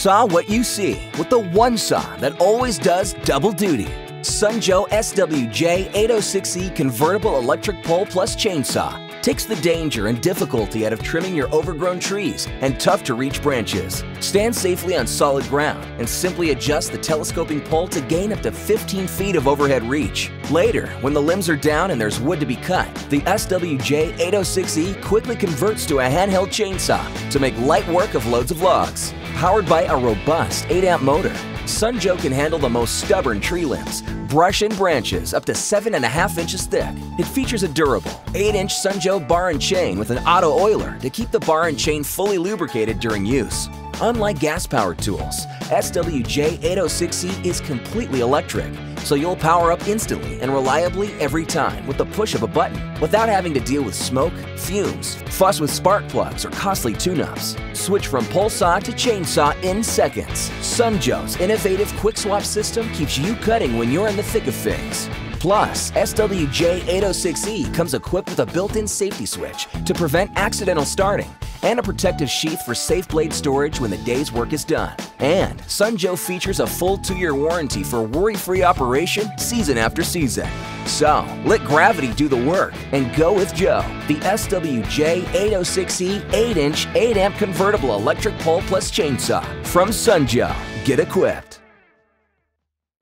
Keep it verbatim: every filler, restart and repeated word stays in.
Saw what you see with the one saw that always does double duty. Sunjoe S W J eight oh six E Convertible Electric Pole Plus Chainsaw takes the danger and difficulty out of trimming your overgrown trees and tough-to-reach branches. Stand safely on solid ground and simply adjust the telescoping pole to gain up to fifteen feet of overhead reach. Later, when the limbs are down and there's wood to be cut, the S W J eight oh six E quickly converts to a handheld chainsaw to make light work of loads of logs. Powered by a robust eight amp motor, Sunjoe can handle the most stubborn tree limbs, brush and branches up to seven and a half inches thick. It features a durable eight inch Sunjoe bar and chain with an auto oiler to keep the bar and chain fully lubricated during use. Unlike gas-powered tools, S W J eight oh six E is completely electric, so you'll power up instantly and reliably every time with the push of a button without having to deal with smoke, fumes, fuss with spark plugs, or costly tune-ups. Switch from pole saw to chainsaw in seconds. Sunjoe's innovative quick swap system keeps you cutting when you're in the thick of things. Plus, S W J eight oh six E comes equipped with a built-in safety switch to prevent accidental starting and a protective sheath for safe blade storage when the day's work is done. And Sunjoe features a full two-year warranty for worry-free operation season after season. So, let gravity do the work and go with Joe, the S W J eight oh six E eight inch eight amp Convertible Electric Pole Plus Chainsaw from Sunjoe. Get equipped.